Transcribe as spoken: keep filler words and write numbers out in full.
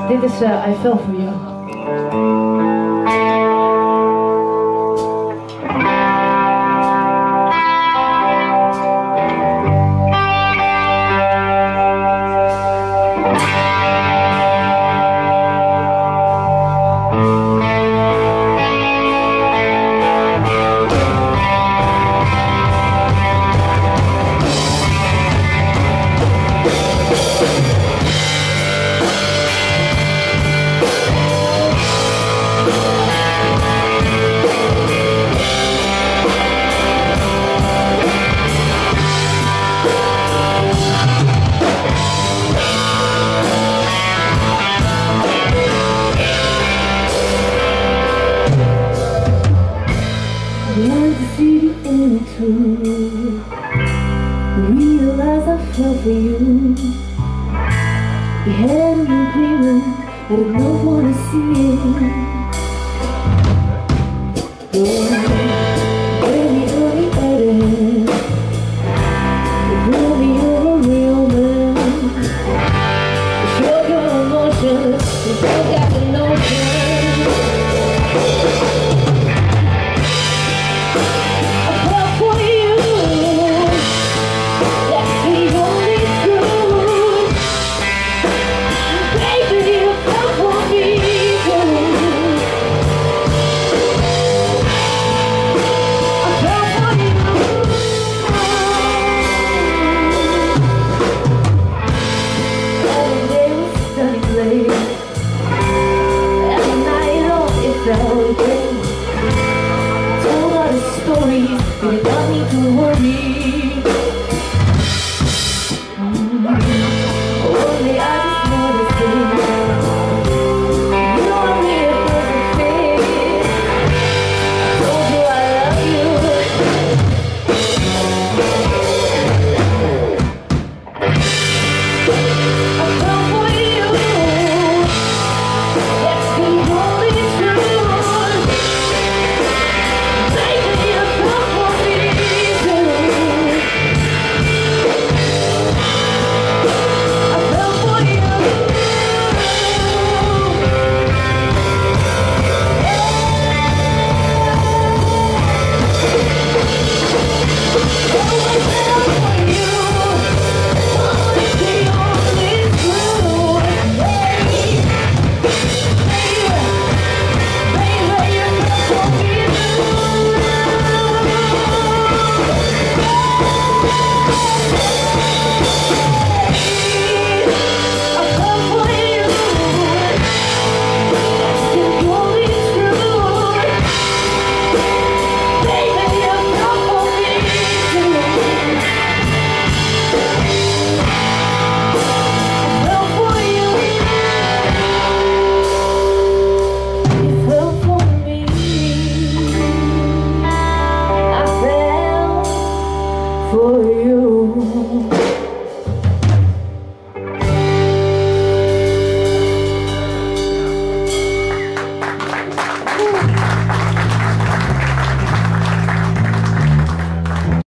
did this, uh, I Fell For You. Into realize I fell for you. You had me dreaming, I did not want to see it. Oh, baby, tell me better. Tell me you're a real man. Show your emotions, you don't got the notion.